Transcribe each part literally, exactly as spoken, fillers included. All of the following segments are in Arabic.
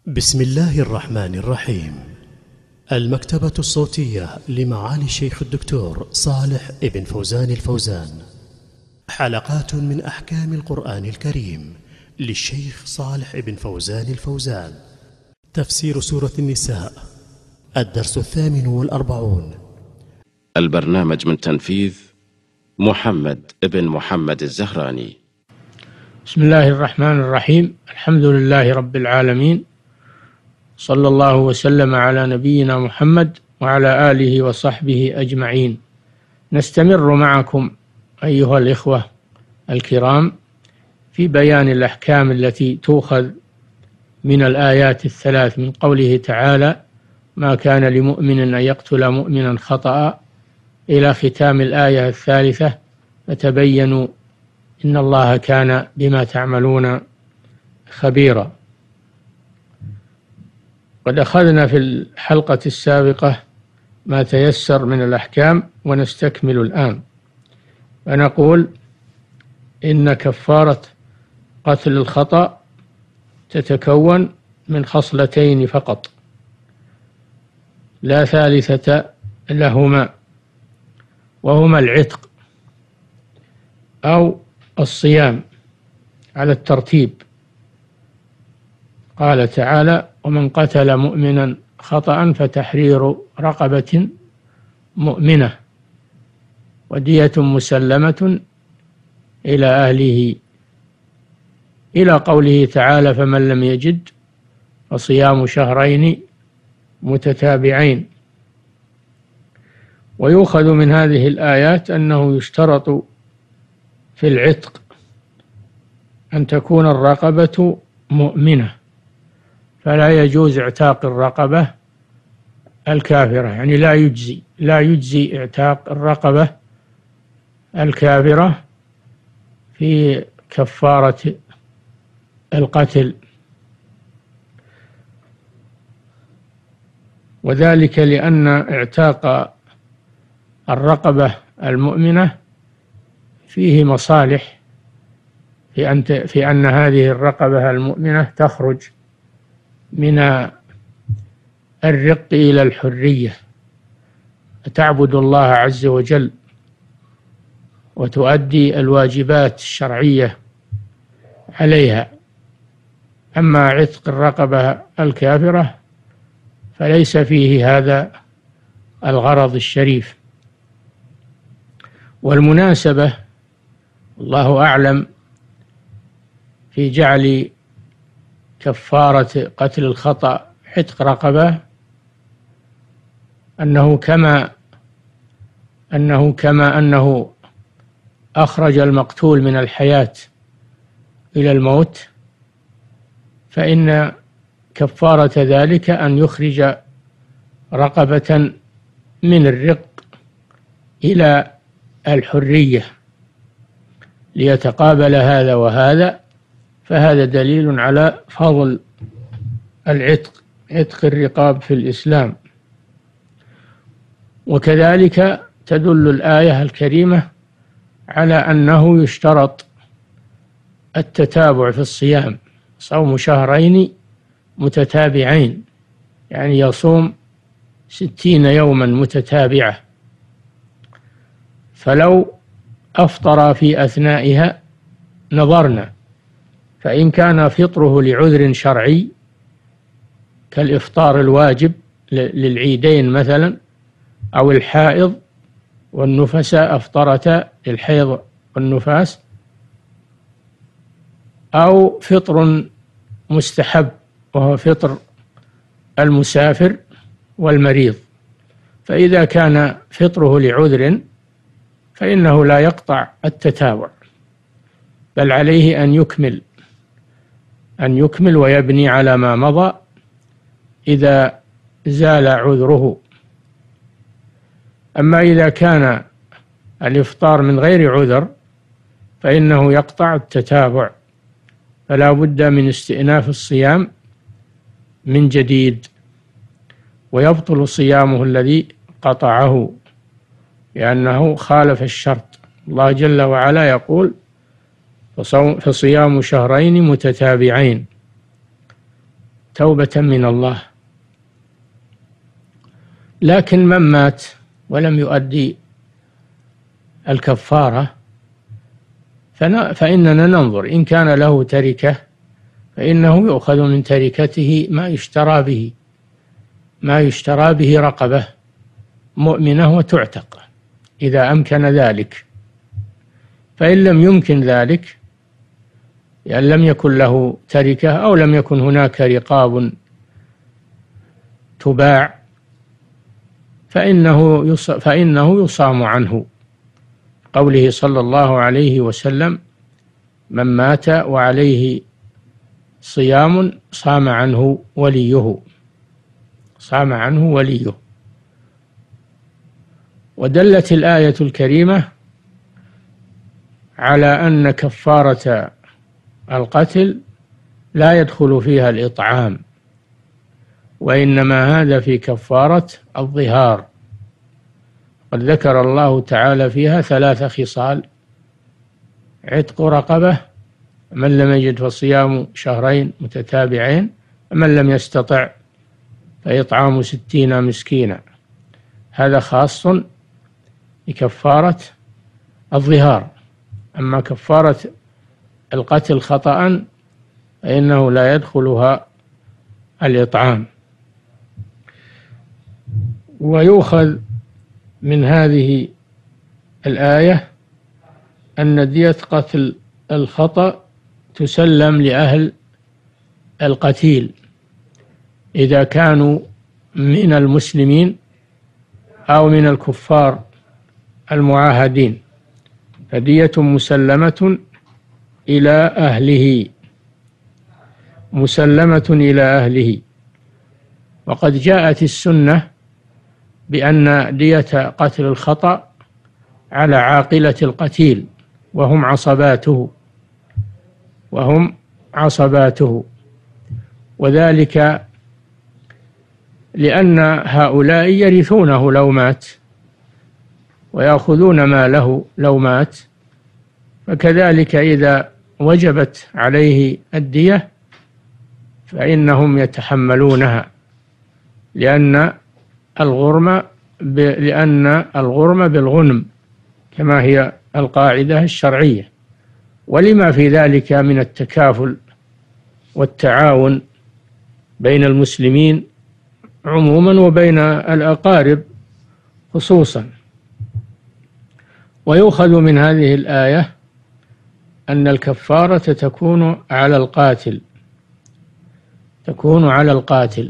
بسم الله الرحمن الرحيم. المكتبة الصوتية لمعالي الشيخ الدكتور صالح ابن فوزان الفوزان، حلقات من أحكام القرآن الكريم للشيخ صالح ابن فوزان الفوزان. تفسير سورة النساء، الدرس الثامن والأربعون. البرنامج من تنفيذ محمد ابن محمد الزهراني. بسم الله الرحمن الرحيم. الحمد لله رب العالمين، صلى الله وسلم على نبينا محمد وعلى آله وصحبه أجمعين. نستمر معكم أيها الإخوة الكرام في بيان الأحكام التي تؤخذ من الآيات الثلاث من قوله تعالى: ما كان لمؤمن أن يقتل مؤمنا خطأ، إلى ختام الآية الثالثة: فتبينوا إن الله كان بما تعملون خبيرا. قد أخذنا في الحلقة السابقة ما تيسر من الأحكام، ونستكمل الآن. فنقول إن كفارة قتل الخطأ تتكون من خصلتين فقط، لا ثالثة لهما، وهما العتق أو الصيام على الترتيب. قال تعالى: ومن قتل مؤمنا خطأ فتحرير رقبة مؤمنة ودية مسلمة إلى أهله، إلى قوله تعالى: فمن لم يجد فصيام شهرين متتابعين. ويؤخذ من هذه الآيات أنه يشترط في العتق أن تكون الرقبة مؤمنة، فلا يجوز اعتاق الرقبة الكافرة، يعني لا يجزي لا يجزي اعتاق الرقبة الكافرة في كفارة القتل، وذلك لأن اعتاق الرقبة المؤمنة فيه مصالح، في أن في أن هذه الرقبة المؤمنة تخرج من الرق إلى الحرية، تعبد الله عز وجل وتؤدي الواجبات الشرعية عليها. أما عتق الرقبة الكافرة فليس فيه هذا الغرض الشريف. والمناسبة الله أعلم في جعل كفارة قتل الخطأ عتق رقبة أنه كما أنه كما أنه أخرج المقتول من الحياة إلى الموت، فإن كفارة ذلك أن يخرج رقبة من الرق إلى الحرية ليتقابل هذا وهذا، فهذا دليل على فضل العتق، عتق الرقاب في الإسلام. وكذلك تدل الآية الكريمة على أنه يشترط التتابع في الصيام، صوم شهرين متتابعين، يعني يصوم ستين يوما متتابعة. فلو أفطر في أثنائها نظرنا، فإن كان فطره لعذر شرعي كالإفطار الواجب للعيدين مثلا، أو الحائض والنفساء أفطرتا للحيض والنفاس، أو فطر مستحب وهو فطر المسافر والمريض، فإذا كان فطره لعذر فإنه لا يقطع التتابع، بل عليه أن يكمل أن يكمل ويبني على ما مضى إذا زال عذره. أما إذا كان الإفطار من غير عذر فإنه يقطع التتابع، فلا بد من استئناف الصيام من جديد، ويبطل صيامه الذي قطعه لأنه خالف الشرط. الله جل وعلا يقول: فصيام شهرين متتابعين، توبة من الله. لكن من مات ولم يؤدي الكفارة فإننا ننظر، إن كان له تركة فإنه يؤخذ من تركته ما يشترى به ما يشترى به رقبة مؤمنة وتعتق إذا أمكن ذلك. فإن لم يمكن ذلك، يعني لم يكن له تركة أو لم يكن هناك رقاب تباع، فإنه فإنه يصام عنه، قوله صلى الله عليه وسلم: من مات وعليه صيام صام عنه وليه صام عنه وليه. ودلت الآية الكريمة على أن كفارة القتل لا يدخل فيها الإطعام، وإنما هذا في كفارة الظهار. قد ذكر الله تعالى فيها ثلاث خصال: عتق رقبة، من لم يجد فصيام شهرين متتابعين، من لم يستطع فإطعام ستين مسكينا. هذا خاص بكفارة الظهار. أما كفارة القتل خطأ فإنه لا يدخلها الإطعام. ويؤخذ من هذه الآية أن دية قتل الخطأ تسلم لأهل القتيل إذا كانوا من المسلمين أو من الكفار المعاهدين، فدية مسلمة إلى أهله مسلمة إلى أهله. وقد جاءت السنة بأن دية قتل الخطأ على عاقلة القتيل وهم عصباته وهم عصباته وذلك لأن هؤلاء يرثونه لو مات ويأخذون ماله لو مات، فكذلك إذا وجبت عليه الدية فإنهم يتحملونها، لأن الغرم ب... لأن الغرم بالغنم كما هي القاعدة الشرعية، ولما في ذلك من التكافل والتعاون بين المسلمين عموما وبين الأقارب خصوصا. ويؤخذ من هذه الآية أن الكفارة تكون على القاتل تكون على القاتل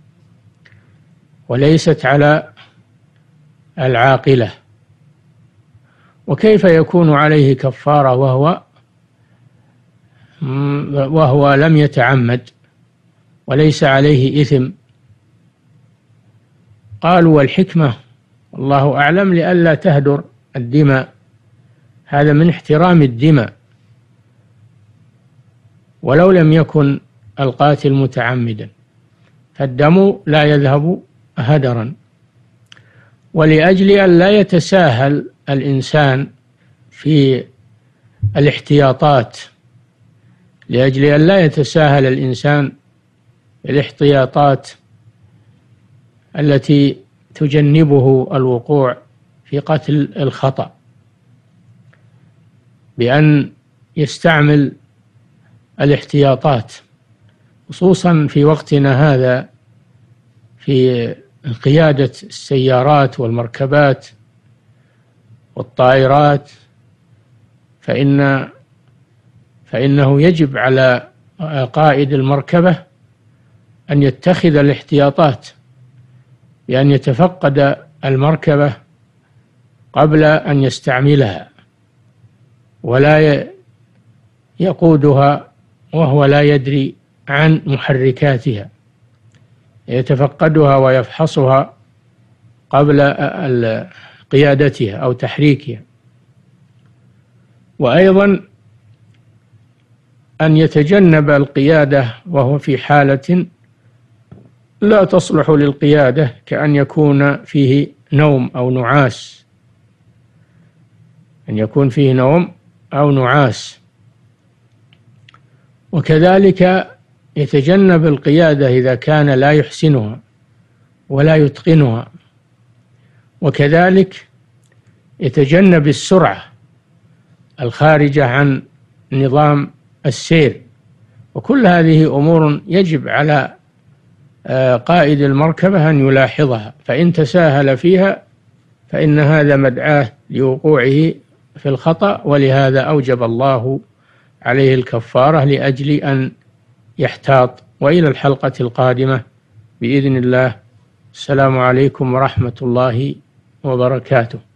وليست على العاقلة. وكيف يكون عليه كفارة وهو وهو لم يتعمد وليس عليه إثم؟ قالوا والحكمة الله أعلم لئلا تهدر الدماء، هذا من احترام الدماء، ولو لم يكن القاتل متعمدا فالدم لا يذهب هدرا. ولأجل أن لا يتساهل الإنسان في الاحتياطات لأجل أن لا يتساهل الإنسان في الاحتياطات التي تجنبه الوقوع في قتل الخطأ، بأن يستعمل الاحتياطات خصوصا في وقتنا هذا في قيادة السيارات والمركبات والطائرات، فإن فإنه يجب على قائد المركبة أن يتخذ الاحتياطات بأن يتفقد المركبة قبل أن يستعملها، ولا يقودها وهو لا يدري عن محركاتها، يتفقدها ويفحصها قبل قيادتها أو تحريكها. وأيضا أن يتجنب القيادة وهو في حالة لا تصلح للقيادة، كأن يكون فيه نوم أو نعاس أن يكون فيه نوم أو نعاس. وكذلك يتجنب القيادة إذا كان لا يحسنها ولا يتقنها، وكذلك يتجنب السرعة الخارجة عن نظام السير. وكل هذه أمور يجب على قائد المركبة أن يلاحظها، فإن تساهل فيها فإن هذا مدعاة لوقوعه في الخطأ، ولهذا أوجب الله عليه الكفارة لأجل أن يحتاط. وإلى الحلقة القادمة بإذن الله. السلام عليكم ورحمة الله وبركاته.